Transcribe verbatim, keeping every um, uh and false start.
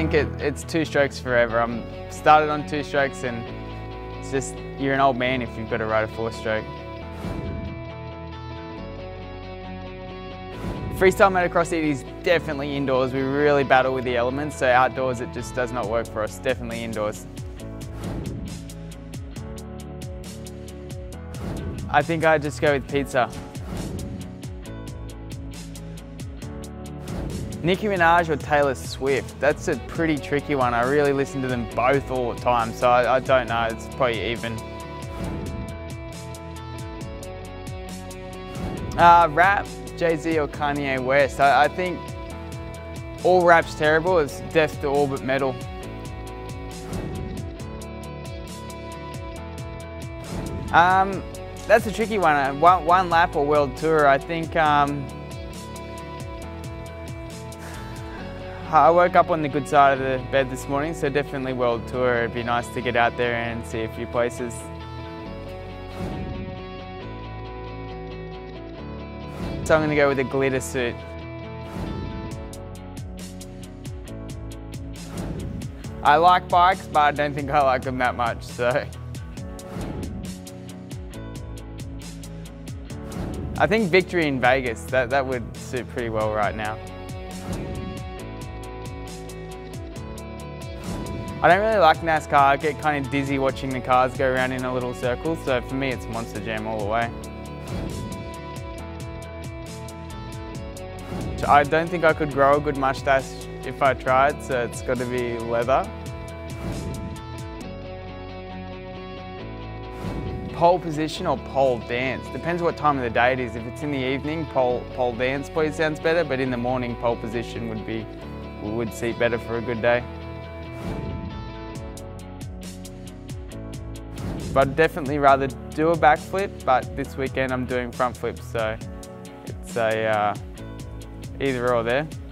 think it, it's two strokes forever. I'm started on two strokes and it's just, you're an old man if you've got to ride a four stroke. Freestyle motocross it is definitely indoors. We really battle with the elements, so outdoors it just does not work for us, definitely indoors. I think I'd just go with pizza. Nicki Minaj or Taylor Swift? That's a pretty tricky one. I really listen to them both all the time, so I, I don't know, it's probably even. Uh, rap, Jay-Z or Kanye West. I, I think all rap's terrible, it's death to all but metal. Um, that's a tricky one. One, one lap or world tour. I think um, I woke up on the good side of the bed this morning, so definitely world tour. It'd be nice to get out there and see a few places. So I'm going to go with a glitter suit. I like bikes, but I don't think I like them that much, so. I think victory in Vegas, that, that would suit pretty well right now. I don't really like NASCAR. I get kind of dizzy watching the cars go around in a little circle, so for me it's Monster Jam all the way. I don't think I could grow a good mustache if I tried, so it's got to be leather. Pole position or pole dance? Depends what time of the day it is. If it's in the evening, pole, pole dance probably sounds better, but in the morning, pole position would be, would suit better for a good day. But I'd definitely rather do a backflip, but this weekend I'm doing front flips, so it's a uh, either or there.